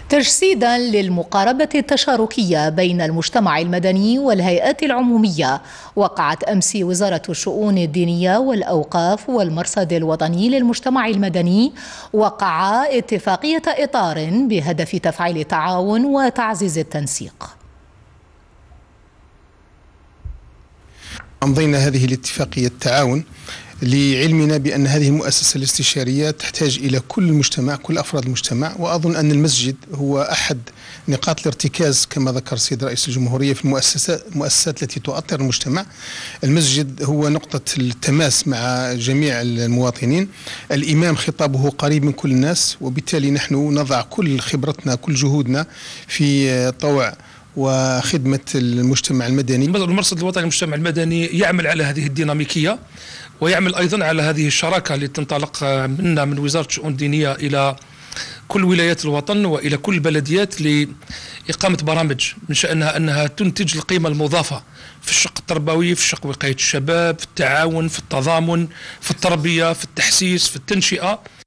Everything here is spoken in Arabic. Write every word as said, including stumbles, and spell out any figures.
تجسيدا للمقاربة التشاركية بين المجتمع المدني والهيئات العمومية، وقعت أمس وزارة الشؤون الدينية والأوقاف والمرصد الوطني للمجتمع المدني وقع اتفاقية إطار بهدف تفعيل التعاون وتعزيز التنسيق. أمضينا هذه الاتفاقية التعاون لعلمنا بأن هذه المؤسسة الاستشارية تحتاج إلى كل المجتمع، كل أفراد المجتمع، وأظن أن المسجد هو أحد نقاط الارتكاز كما ذكر السيد رئيس الجمهورية في المؤسسات المؤسسات التي تؤطر المجتمع. المسجد هو نقطة التماس مع جميع المواطنين، الإمام خطابه قريب من كل الناس، وبالتالي نحن نضع كل خبرتنا كل جهودنا في طوع وخدمة المجتمع المدني. المرصد الوطني للمجتمع المدني يعمل على هذه الديناميكية، ويعمل أيضا على هذه الشراكة اللي تنطلق منا من وزارة الشؤون الدينية إلى كل ولايات الوطن وإلى كل البلديات لإقامة برامج من شأنها أنها تنتج القيمة المضافة في الشق التربوي، في الشق وقاية الشباب، في التعاون، في التضامن، في التربية، في التحسيس، في التنشئة.